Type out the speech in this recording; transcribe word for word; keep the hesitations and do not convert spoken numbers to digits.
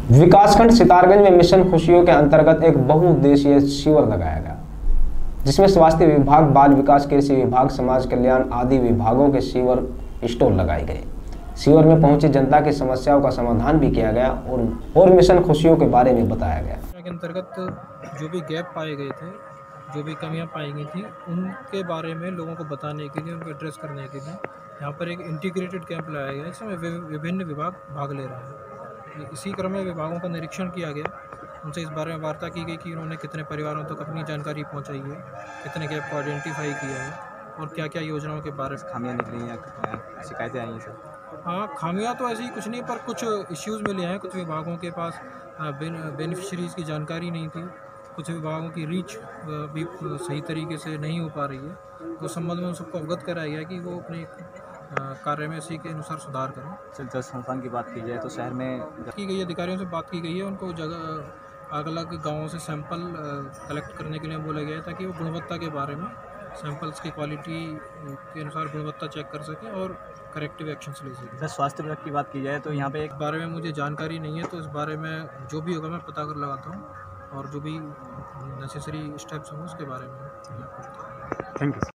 विकासखंड सितारगंज में मिशन खुशियों के अंतर्गत एक बहुउद्देशीय शिविर लगाया गया, जिसमें स्वास्थ्य विभाग, बाल विकास, कृषि विभाग, समाज कल्याण आदि विभागों के शिविर स्टॉल लगाए गए। शिविर में पहुंची जनता की समस्याओं का समाधान भी किया गया और और मिशन खुशियों के बारे में बताया गया। के अंतर्गत जो भी गैप पाए गए थे, जो भी कमियां पाई गई थी, उनके बारे में लोगों को बताने के लिए, उनको एड्रेस करने के लिए यहाँ पर एक इंटीग्रेटेड कैंप लगाया गया है, जिसमें विभिन्न विभाग भाग ले रहे हैं। इसी क्रम में विभागों का निरीक्षण किया गया, उनसे इस बारे में वार्ता की गई कि उन्होंने कितने परिवारों तक अपनी जानकारी पहुँचाई है, कितने गैप को आइडेंटिफाई किया है और क्या क्या योजनाओं के बारे में खामियां निकली हैं, शिकायतें आई हैं सर। हाँ, खामियां तो ऐसी कुछ नहीं, पर कुछ इश्यूज़ मिले हैं। कुछ विभागों के पास बेनिफिशरीज़ की जानकारी नहीं थी, कुछ विभागों की रीच भी सही तरीके से नहीं हो पा रही है। तो संबंध में उन सबको अवगत कराया गया कि वो अपने कार्य में इसी के अनुसार सुधार करें। सर, जल संस्थान की बात की जाए तो शहर में की गई अधिकारियों से बात की गई है, उनको जगह अलग अलग गाँवों से सैंपल कलेक्ट करने के लिए बोला गया है, ताकि वो गुणवत्ता के बारे में, सैंपल्स की क्वालिटी के अनुसार गुणवत्ता चेक कर सकें और करेक्टिव एक्शंस ले सकें। सर, स्वास्थ्य विभाग की बात की जाए तो यहाँ पे एक बारे में मुझे जानकारी नहीं है, तो इस बारे में जो भी होगा मैं पता कर लगाता हूँ और जो भी नेसेसरी स्टेप्स होंगे उसके बारे में। Thank you.